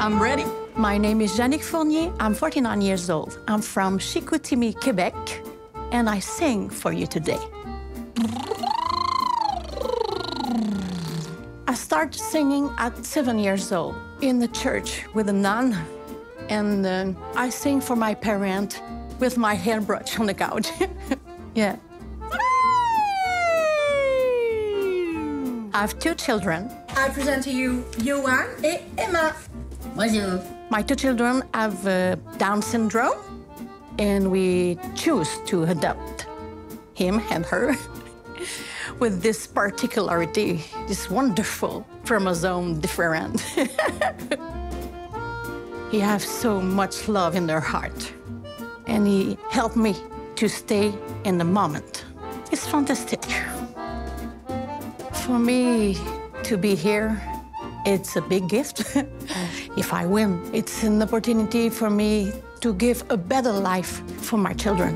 I'm ready. My name is Jeanick Fournier. I'm 49 years old. I'm from Chicoutimi, Quebec, and I sing for you today. I started singing at 7 years old in the church with a nun, and I sing for my parents with my hairbrush on the couch. Yeah. I have 2 children. I present to you Johan and Emma. Bonjour. My 2 children have Down syndrome, and we choose to adopt him and her with this particularity, this wonderful chromosome different. He has so much love in their heart, and he helped me to stay in the moment. It's fantastic. For me to be here, it's a big gift. If I win, it's an opportunity for me to give a better life for my children.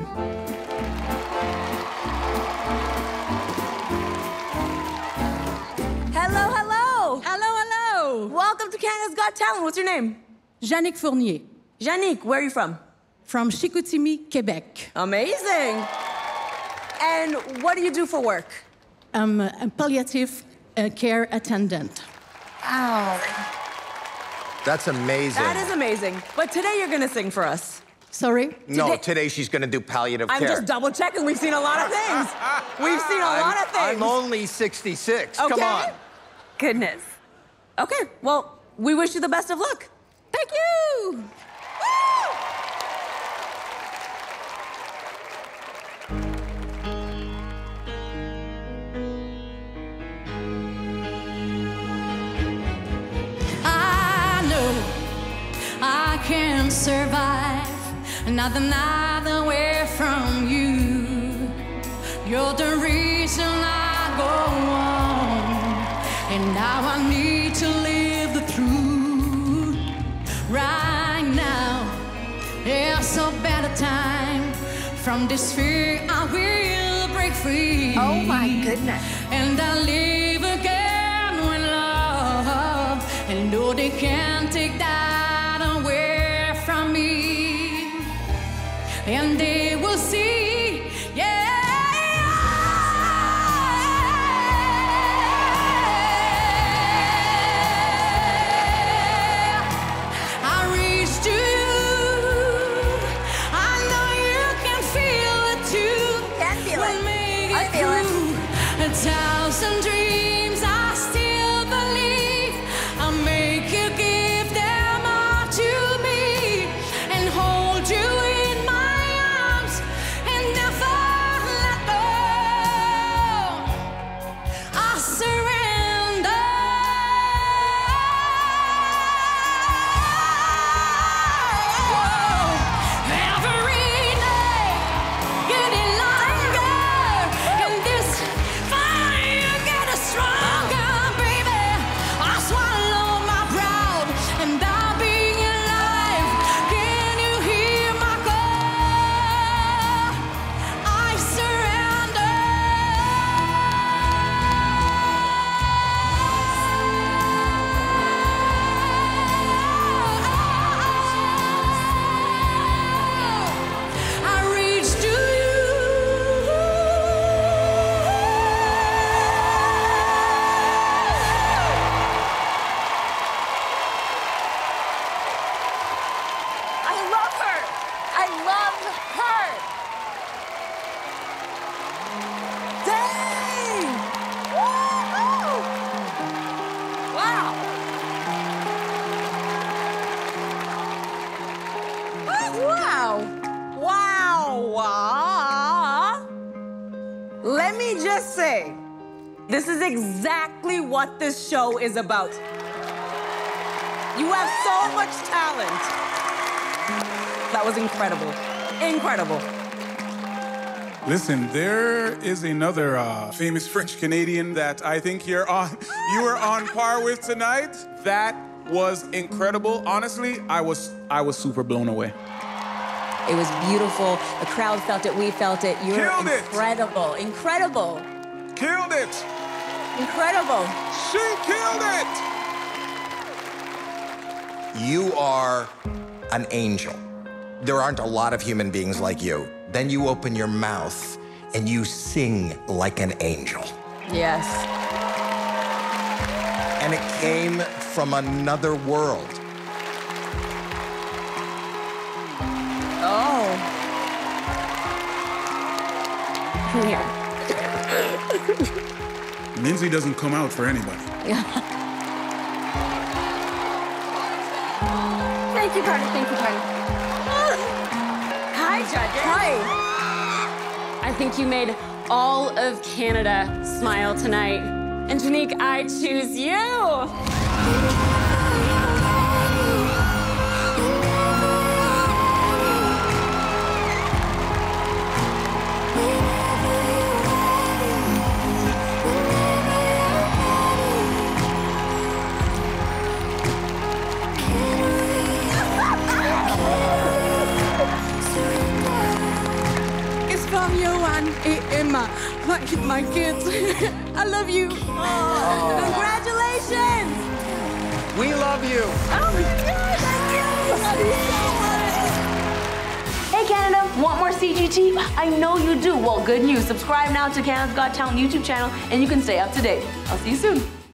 Hello, hello. Hello, hello. Welcome to Canada's Got Talent. What's your name? Jeanick Fournier, Jeanick, where are you from? from Chicoutimi, Quebec. Amazing. And what do you do for work? I'm a palliative care attendant. Wow. That's amazing. That is amazing. But today you're gonna sing for us. Sorry? No, today she's gonna do palliative I'm care. just double checking. We've seen a lot of things. We've seen a lot of things. I'm only 66. Okay. Come on. Goodness. Okay, well, we wish you the best of luck. Thank you. Woo! I know I can survive another away from you. You're the reason I go on, and now I need to live the truth. Right now, it's a better time. From this fear, I will break free. Oh my goodness. And I live again with love. And no, they can't take that away from me. And they will see, yeah. I reach to you. I know you can feel it too. Can feel it. We'll make I feel it. through 1,000 dreams. I still believe I'll make you give them all to me and hold you in my arms and never let go. I surrender. Every day, getting longer, and this fire getting stronger, baby. I swallow my pride, and I'll be alive. Can you hear my call? I surrender. I reach to you. I love her. I love her. Dang! Woo-hoo! Wow. Wow. Wow. Let me just say, this is exactly what this show is about. You have so much talent. That was incredible. Incredible. Listen, there is another famous French Canadian that I think you are on par with tonight. That was incredible. Honestly, I was super blown away. It was beautiful. The crowd felt it. We felt it. You were Killed it. incredible. Incredible. Killed it. Incredible. She killed it. You are an angel. There aren't a lot of human beings like you. Then you open your mouth and you sing like an angel. Yes. And it came from another world. Oh. Here. Lindsay doesn't come out for anybody. Thank you, Cardi. Thank you, Cardi. Hi, judges. Hi. I think you made all of Canada smile tonight. And Jeanick, I choose you. It's Fabien and Emma, my kids. I love you. Congratulations. We love you. Oh my gosh. Thank you so much. Hey Canada, want more CGT? I know you do. Well, good news. Subscribe now to Canada's Got Talent YouTube channel and you can stay up to date. I'll see you soon.